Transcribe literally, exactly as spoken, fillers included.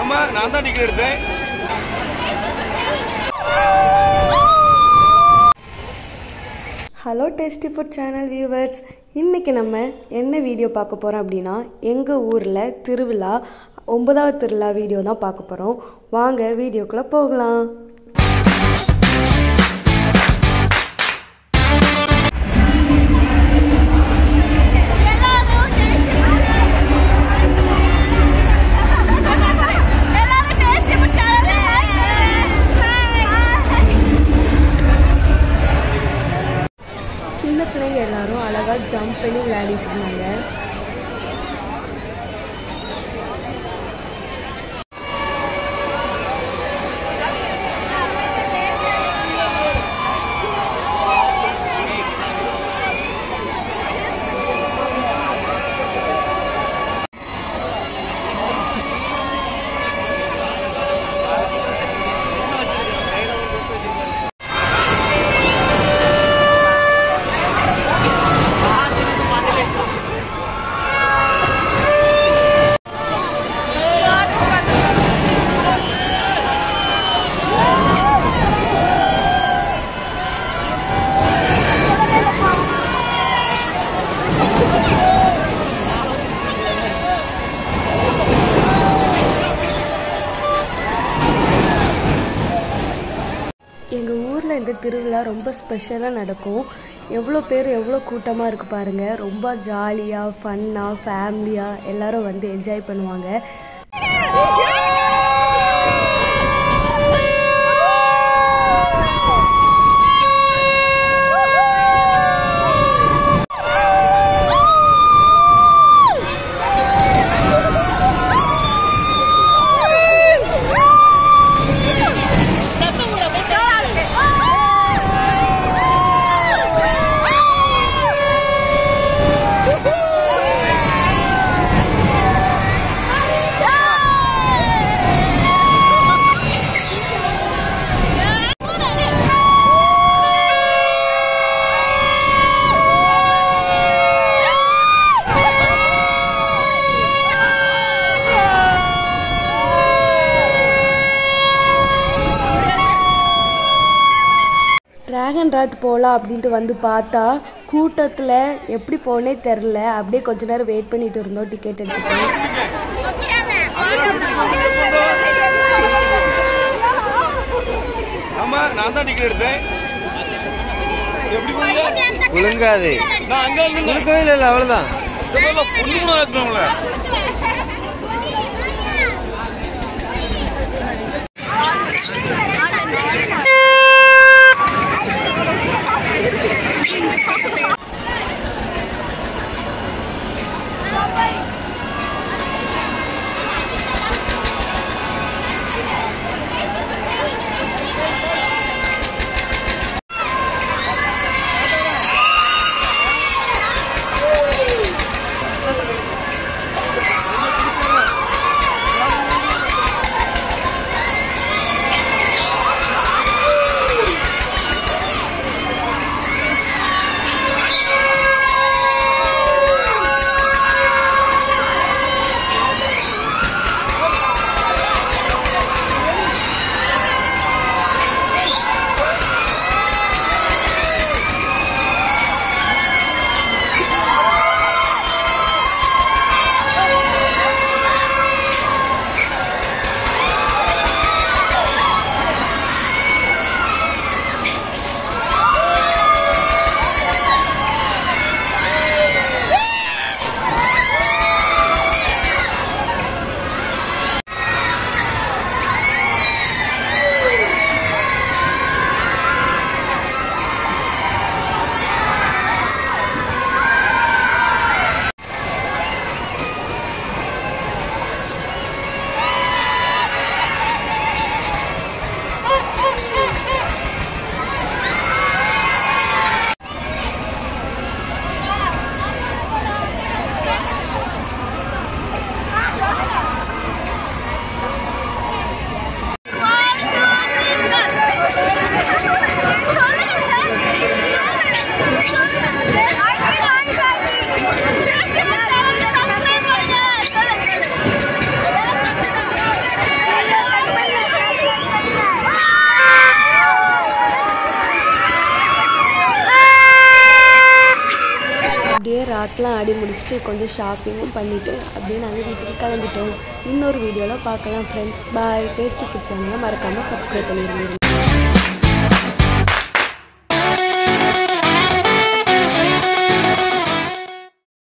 ஆமா நான் தான் டிக்கெட் எடுத்தேன். Hello tasty food channel viewers, இன்றைக்கி நம்ம என்ன வீடியோ பார்க்க போகிறோம் அப்படின்னா எங்கள் ஊரில் திருவிழா ஒன்பதாவது திருவிழா வீடியோ தான் பார்க்க போகிறோம். வாங்க வீடியோக்குள்ளே போகலாம். சின்ன பிள்ளைங்க எல்லாரும் அழகாக ஜம்ப் பண்ணி விளையாடிட்டு இருந்தாங்க. எங்கள் ஊரில் இந்த திருவிழா ரொம்ப ஸ்பெஷலாக நடக்கும். எவ்வளோ பேர் எவ்வளோ கூட்டமாக இருக்குது பாருங்கள். ரொம்ப ஜாலியாக ஃபன்னாக ஃபேமிலியாக எல்லோரும் வந்து என்ஜாய் பண்ணுவாங்க. ட்ராகன் ராட் போகலாம் அப்படின்ட்டு வந்து பார்த்தா கூட்டத்தில் எப்படி போனே தெரில. அப்படியே கொஞ்ச நேரம் வெயிட் பண்ணிட்டு இருந்தோம் டிக்கெட் எடுத்துட்டு. ஆமா நான் தான் டிக்கெட் எடுத்தேன். எப்படி போறீங்க? ஒழுங்காது நான் அங்க இல்ல கோயில் இல்ல அவ்வளவுதான். பொண்ணு கூட இருக்கணும்ல. ஆட்டெலாம் ஆடி முடிச்சுட்டு கொஞ்சம் ஷாப்பிங்கும் பண்ணிவிட்டு அப்படியே நாங்கள் வீட்டுக்கு கிளம்பிட்டோம். இன்னொரு வீடியோவில் பார்க்கலாம் ஃப்ரெண்ட்ஸ். பாய். டேஸ்டி ஃபுட் சேனலை மறக்காமல் சப்ஸ்கிரைப் பண்ணிடுங்க.